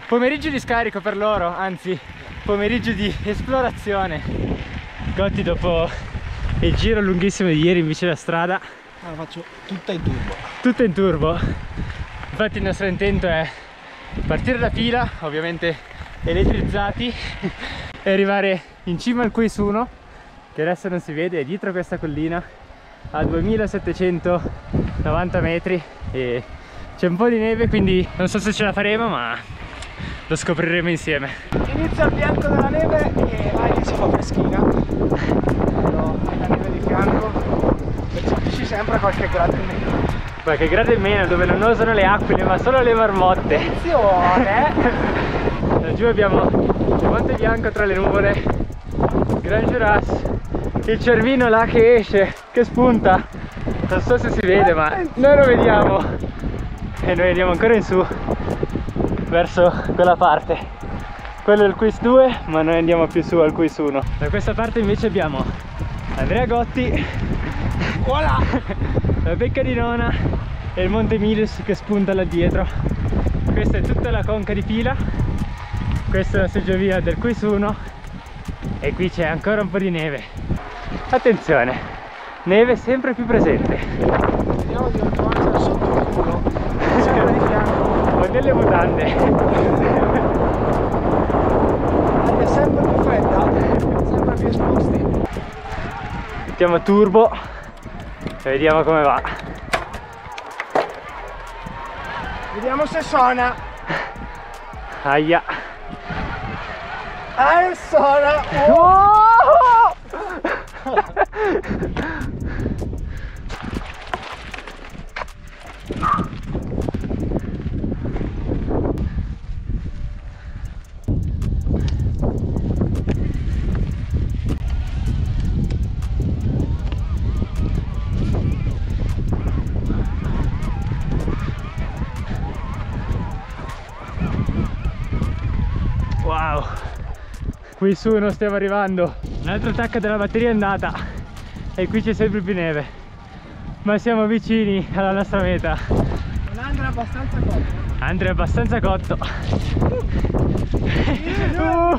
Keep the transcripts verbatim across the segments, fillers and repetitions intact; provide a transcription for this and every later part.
pomeriggio di scarico per loro, anzi pomeriggio di esplorazione. Gotti dopo il giro lunghissimo di ieri in bici da strada, ah, la faccio tutta in turbo. Tutta in turbo. Infatti il nostro intento è partire da Pila, ovviamente elettrizzati, e arrivare in cima al Quisuno, che adesso non si vede, è dietro questa collina a duemilasettecentonovanta metri e c'è un po' di neve, quindi non so se ce la faremo, ma lo scopriremo insieme. Inizia il pianto della neve e aria si fa freschina, però hai la neve di fianco, percepisci sempre qualche grado in meno. Qualche grado in meno, dove non osano le aquile ma solo le marmotte. Attenzione! Laggiù abbiamo il Monte Bianco tra le nuvole, Gran Jurass, il Cervino là che esce, che spunta, non so se si vede ma noi lo vediamo, e noi andiamo ancora in su verso quella parte. Quello è il Quiz due, ma noi andiamo più su al Quiz uno. Da questa parte invece abbiamo Andrea Gotti, voilà, la Becca di Nona e il Monte Milius che spunta là dietro. Questa è tutta la conca di Pila, questa è la seggiovia del Quiz uno e qui c'è ancora un po' di neve. Attenzione, neve sempre più presente. vediamo di non trovarcela sotto il culo, sempre di fianco. Con delle mutande. È sempre più fredda, sempre più esposti. Mettiamo turbo e vediamo come va. Vediamo se suona. Aia. Eh, suona. Oh! Wow, qui su non stiamo arrivando, l'altro attacco della batteria è andata e qui c'è sempre più neve, ma siamo vicini alla nostra meta. Non Andrea è abbastanza cotto. Andrea è abbastanza cotto. uh.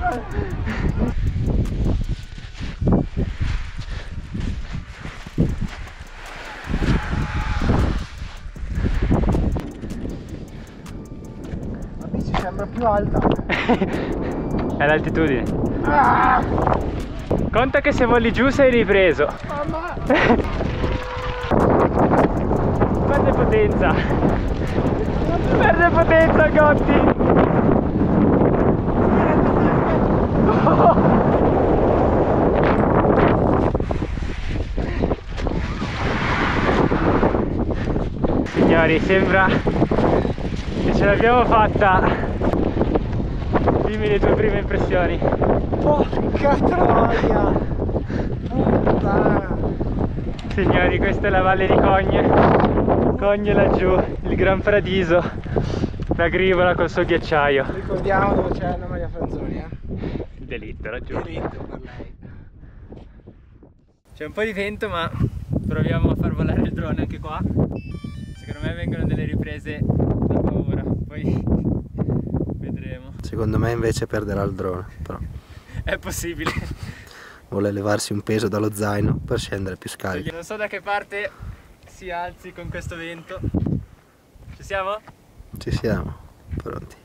La bici sembra più alta. È l'altitudine. Ah! Conta che se voli giù sei ripreso. Mamma! Perde potenza. Perde potenza Gotti. Oh. Signori, sembra che ce l'abbiamo fatta. Dimmi le tue prime impressioni. Porca troia! Puttana! Signori, questa è la valle di Cogne. Cogne laggiù, il Gran Paradiso. La Grivola col suo ghiacciaio. Ricordiamo dove c'è Anna Maria Franzoni, eh? Il delitto laggiù. Delitto per lei. C'è un po' di vento, ma proviamo a far volare il drone anche qua. Secondo me vengono delle riprese da paura. Poi vedremo. Secondo me invece perderà il drone, però È possibile. vuole levarsi un peso dallo zaino per scendere più scarico. Non so da che parte si alzi con questo vento. Ci siamo? Ci siamo, pronti.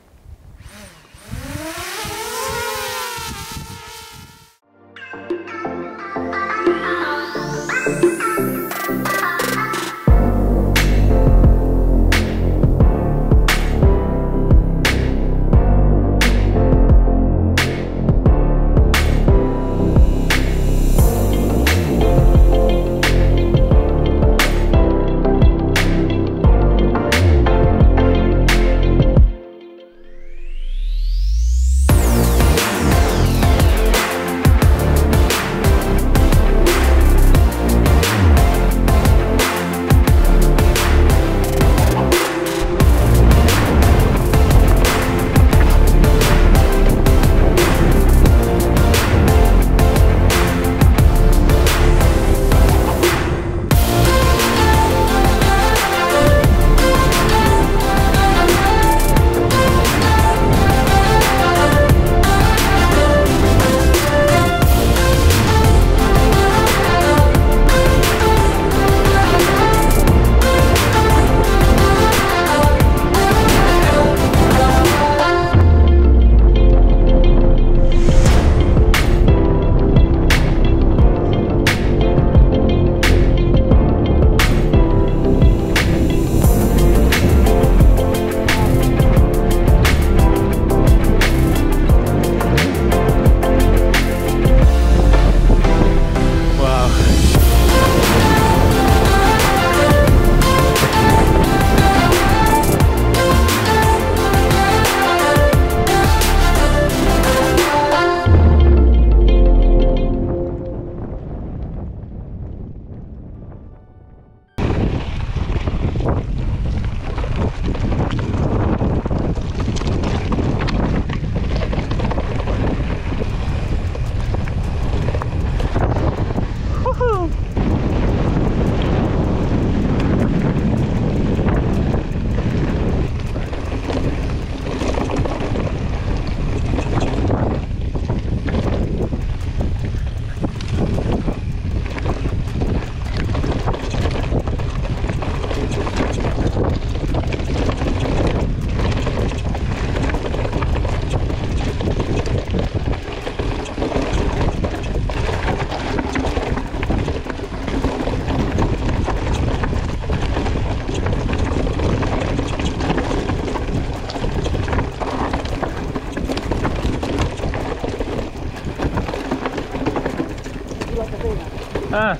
Ah.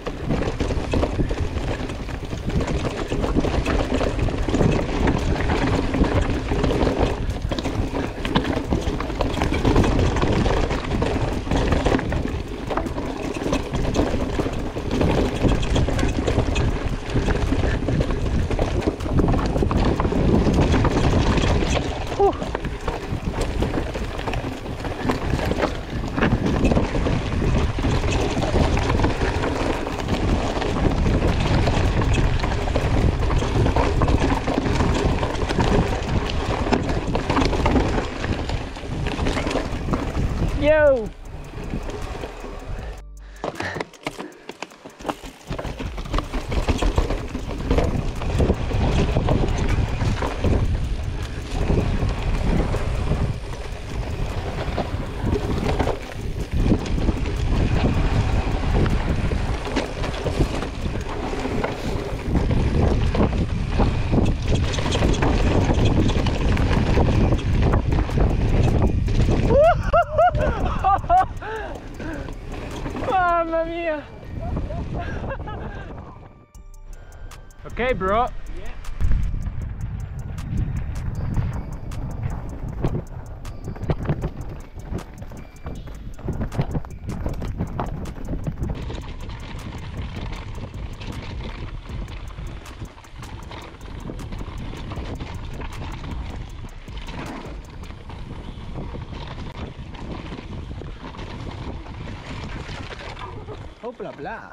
Yo! Mamma mia! Ok, bro. Oh bla bla.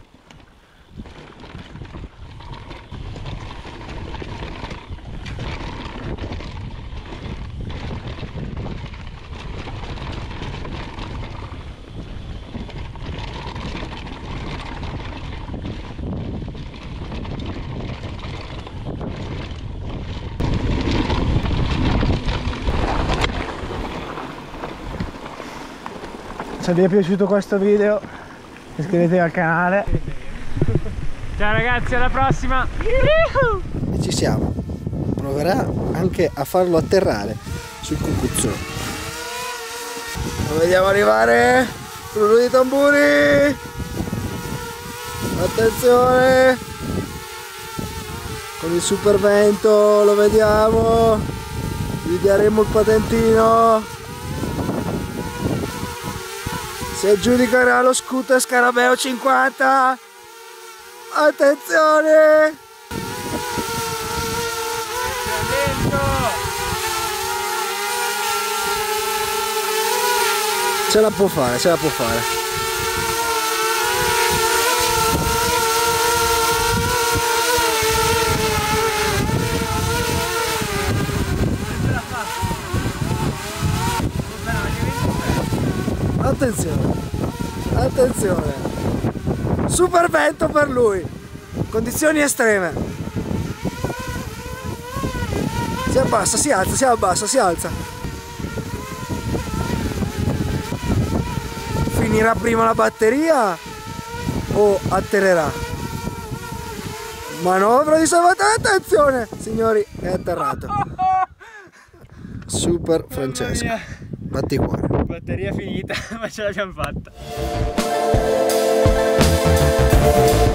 Se vi è piaciuto questo video iscrivetevi al canale. Ciao ragazzi, alla prossima. E ci siamo. Proverà anche a farlo atterrare sul cucuzzone. Lo vediamo arrivare. Rullo di tamburi. Attenzione. Con il super vento lo vediamo. Gli daremo il patentino. Si aggiudicherà lo scooter Scarabeo cinquanta. Attenzione! Ce la può fare, ce la può fare. Attenzione, attenzione, super vento per lui, condizioni estreme. Si abbassa, si alza, si abbassa, si alza. Finirà prima la batteria o atterrerà? Manovra di salvataggio, attenzione, signori, è atterrato. Super Francesco, batticuore. Batteria finita, ma ce l'abbiamo fatta.